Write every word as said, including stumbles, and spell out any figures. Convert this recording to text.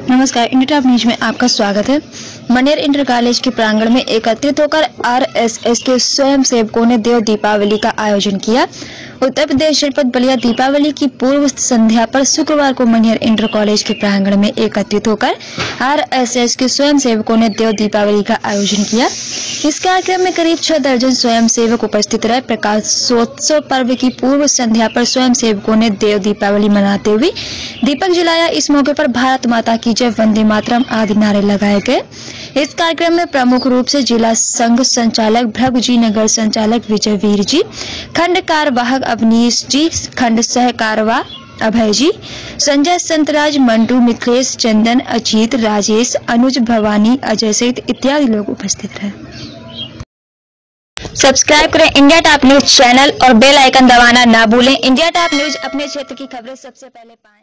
नमस्कार, India top news में आपका स्वागत है। मनेर इंटर कॉलेज के प्रांगण में एकत्रित होकर आर एस एस के स्वयं सेवकों ने देव दीपावली का आयोजन किया। उत्तर प्रदेश शेरपुर बलिया दीपावली की पूर्व संध्या पर शुक्रवार को मनेर इंटर कॉलेज के प्रांगण में एकत्रित होकर आर एस एस के स्वयं सेवकों ने देव दीपावली का आयोजन किया। इस कार्यक्रम में करीब छह दर्जन स्वयं सेवक उपस्थित रहे। प्रकाशोत्सव पर्व की पूर्व संध्या पर स्वयं सेवकों ने देव दीपावली मनाते हुए दीपक जलाया। इस मौके पर भारत माता की जय, वंदे मातरम आदि नारे लगाए गए। इस कार्यक्रम में प्रमुख रूप से जिला संघ संचालक भ्रग जी, नगर संचालक विजय वीर जी, खंड कार्यवाहक अवनीश जी, खंड सह कार्यवाह अभय जी, संजय संतराज, मंटू, मिथिलेश, चंदन, अजीत, राजेश, अनुज, भवानी, अजय सहित इत्यादि लोग उपस्थित रहे। सब्सक्राइब करें इंडिया टॉप न्यूज चैनल और बेल आइकन दबाना ना भूलें। इंडिया टॉप न्यूज अपने क्षेत्र की खबरें सबसे पहले पाएं।